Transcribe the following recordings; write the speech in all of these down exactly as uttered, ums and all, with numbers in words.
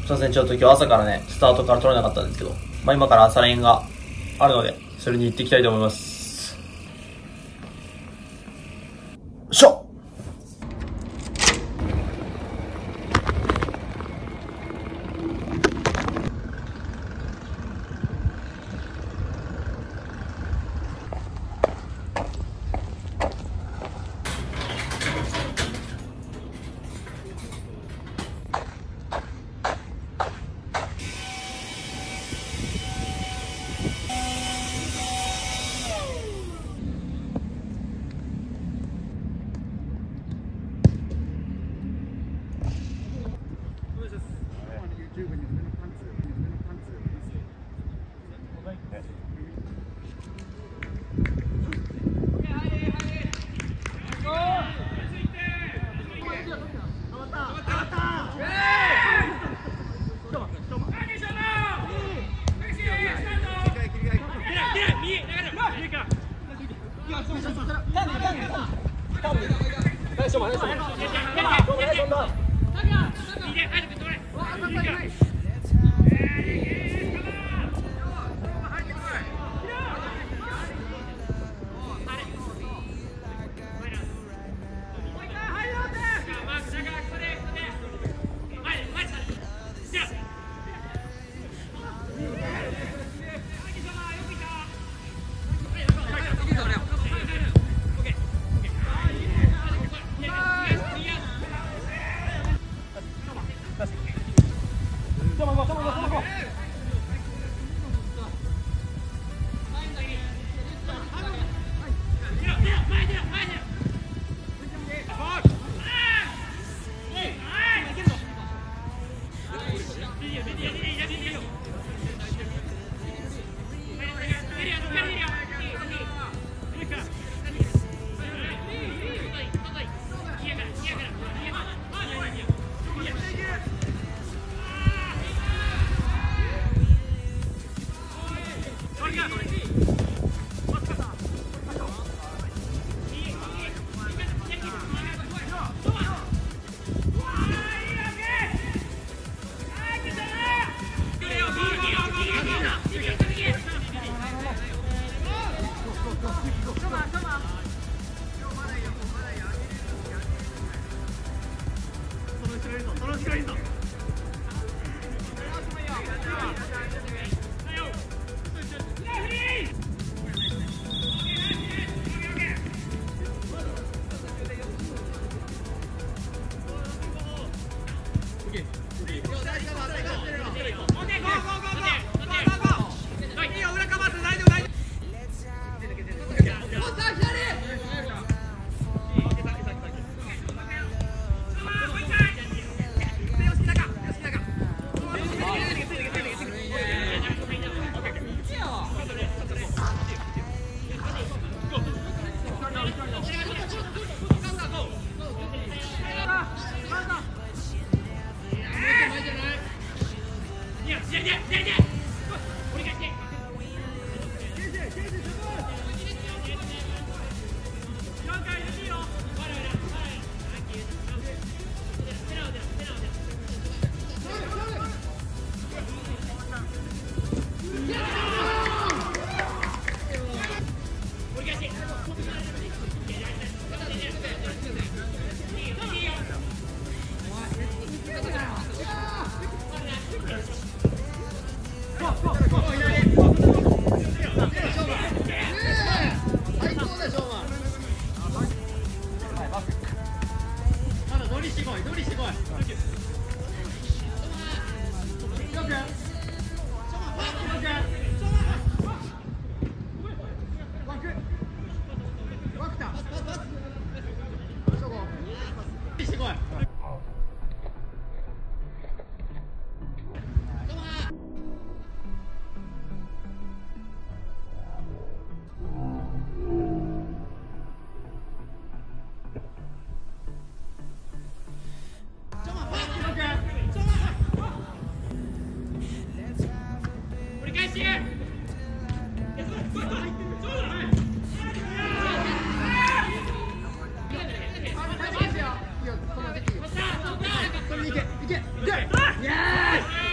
すいません、ちょっと今日朝からね、スタートから取れなかったんですけど、まあ今から朝練があるので、それに行っていきたいと思います。よいしょ。 いけいけいけ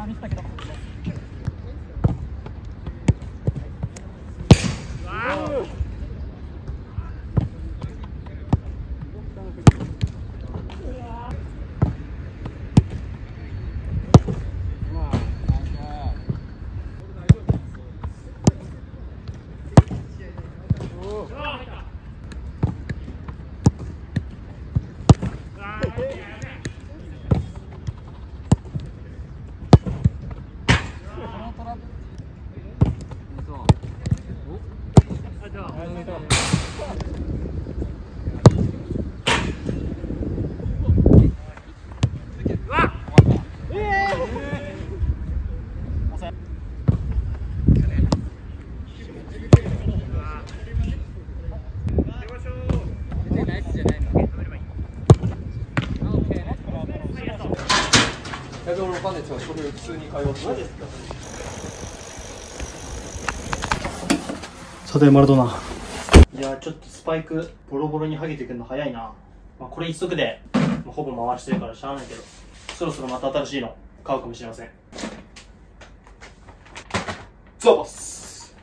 あ見せたけど。 いやでもわかんないですよ。それ普通に会話して。マジですか。 さてマラドーナ。いやちょっとスパイクボロボロに剥げてくるの早いな。まあ、これ一足で、まあ、ほぼ回してるからしゃあないけど、そろそろまた新しいの買うかもしれません。ザバス。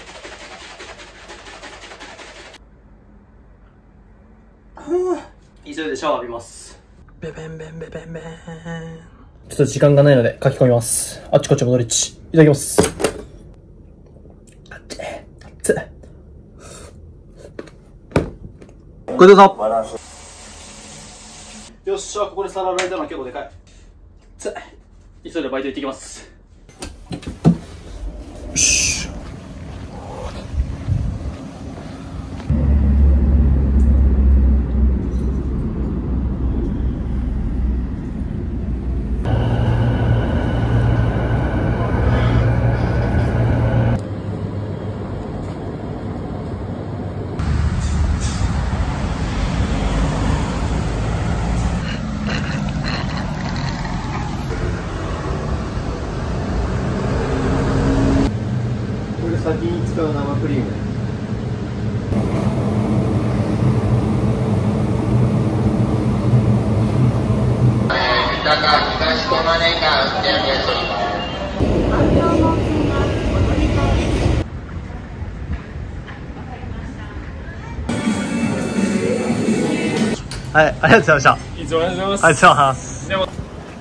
急いでシャワー浴びます。ベベンベンベベンベン。ちょっと時間がないので書き込みます。あっちこっち戻りっち。いただきます。あっち、あっち。ごちそうさま。よっしゃ、ここで皿洗えたのは結構でかい。つ急いでバイト行ってきます。よし。 先に使う生クリーム。東小金井間運転です。 はい、ありがとうございました。 いつもありがとうございます。 ありがとうございます。 でも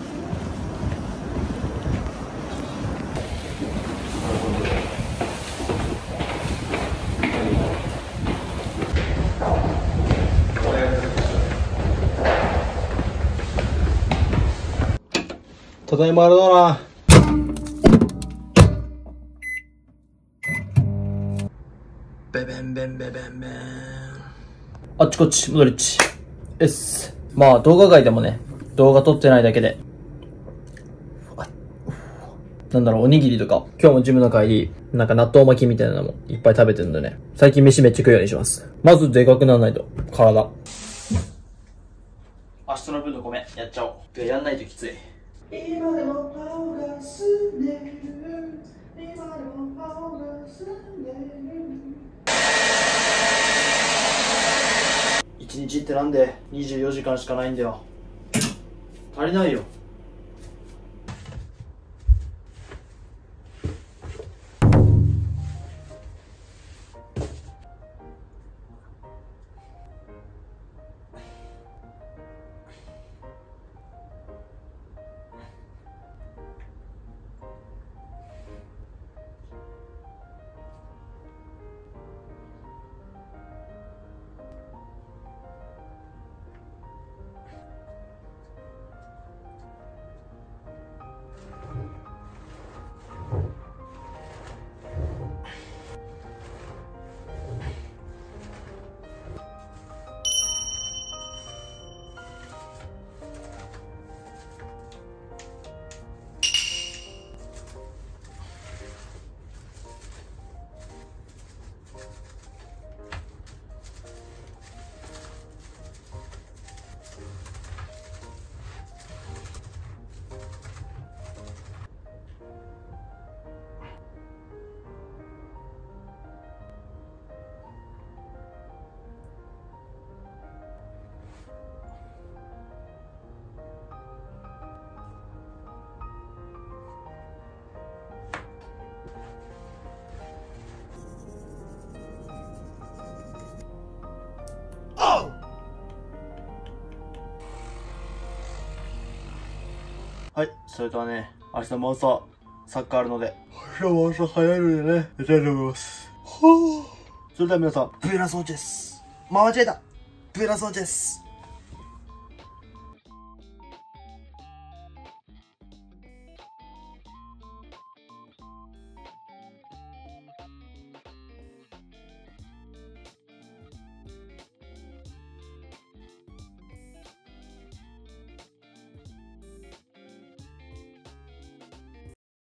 ただいまマラドーナ。ベベンベンベベンベン。あっちこっち戻りっち。えっす。まあ動画外でもね、動画撮ってないだけで、なんだろう、おにぎりとか、今日もジムの帰り、なんか納豆巻きみたいなのもいっぱい食べてるんでね、最近飯めっちゃ食うようにします。まずでかくならないと、体。明日の分の米、やっちゃおう。やんないときつい。今でも青がすねる。今でも青がすねる。一日ってなんでにじゅうよじかんしかないんだよ。足りないよ。 はい、それとはね、明日も朝、サッカーあるので、明日も朝早いのでね、寝たいと思います。はぁ。それでは皆さん、ブエナソーチェス。間違えた。ブエナソーチェス。